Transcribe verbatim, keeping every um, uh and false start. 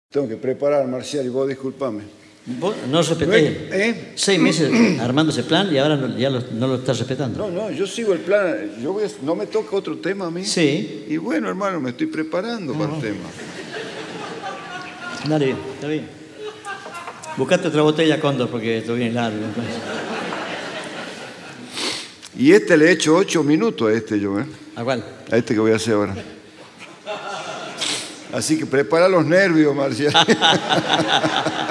Tengo que preparar, Marcial, y vos disculpame. Vos no respetés. ¿Eh? Seis meses armando ese plan y ahora no, ya lo, no lo estás respetando. No, no, yo sigo el plan. Yo voy a, no me toca otro tema a mí. Sí. Y bueno, hermano, me estoy preparando no, para no. el tema. Dale, está bien. Buscate otra botella, Cóndor, porque esto viene largo. Entonces. Y este le he hecho ocho minutos a este yo, ¿eh? ¿A cuál? A este que voy a hacer ahora. Así que prepara los nervios, Marcial.